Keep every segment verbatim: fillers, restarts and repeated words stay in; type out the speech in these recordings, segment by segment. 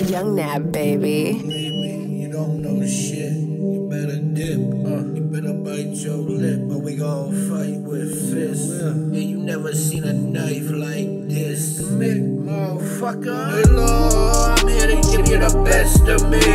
Young Nab, baby. You don't know shit. You better dip. Uh, you better bite your lip, or we gon' fight with fists. Yeah, you never seen a knife like this. Mick, motherfucker. Hello, I'm here to give you the best of me.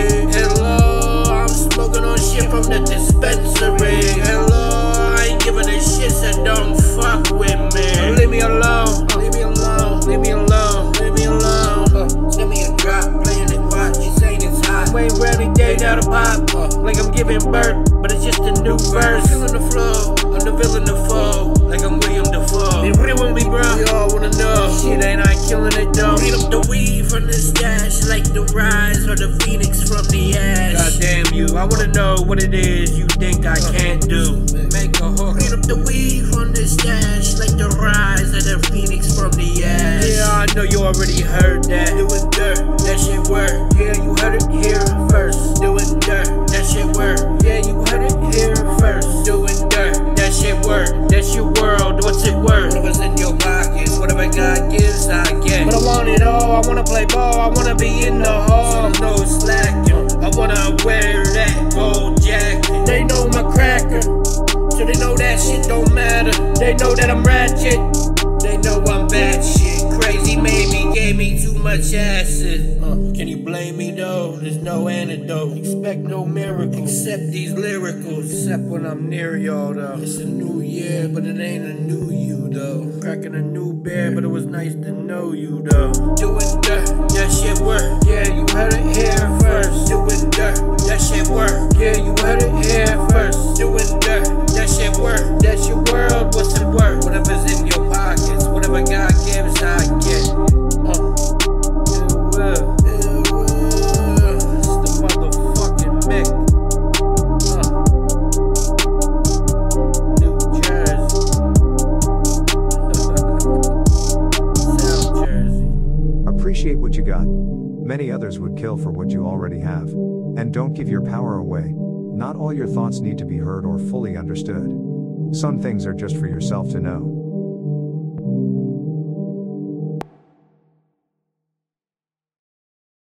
Hello, I'm smoking on shit from the dispensary. Hello, I ain't giving a shit, so don't fuck with me. Leave me alone. Uh, leave me alone. Leave me alone. Leave me alone. Uh, send me a drop, playing it, watch it, saying it's hot. Wayne Bradley day down the pop, uh, like I'm giving birth, but it's just a new verse. Feeling the flow, I'm the villain, the foe, like I'm William Dafoe. They really want me, bro. We all wanna know. Shit, ain't I killing it though? Read up the weed from the stash, like the rise or the phoenix from the ash. God damn you, I wanna know what it is you think I can't do. Make a hook. Read up the weed from the stash, like the rise of the phoenix from the ash. Yeah, I know you already heard that. Doing dirt, that shit work. Yeah, you heard it here first. Doing dirt, that shit work. Yeah, you heard it here first. Doing dirt, that shit work. That's your world, what's it worth? Whatever's in your pockets, whatever God gives, I get. But I want it all, I wanna play ball, I wanna be in the hall. So no slacking, I wanna wear that gold jacket. They know my cracker, so they know that shit don't matter. They know that I'm ratchet, they know I'm bad shit. Crazy maybe gave me too much acid. Uh, can you blame me though? There's no antidote. Expect no miracle except these lyricals. Except when I'm near y'all though. It's a new year, but it ain't a new you though. Cracking a new bear, but it was nice to know you though. Doing dirt, that shit work. Yeah, you heard it here first. Doing dirt, that shit work. Yeah, you heard it here first. Doing dirt, that shit work. That's your world, what's it worth? Whatever's in your pockets, whatever God gives, I get. Uh, it will, it will. It's the motherfucking Mick. Uh, New Jersey. South Jersey. Appreciate what you got. Many others would kill for what you already have. And don't give your power away. Not all your thoughts need to be heard or fully understood. Some things are just for yourself to know.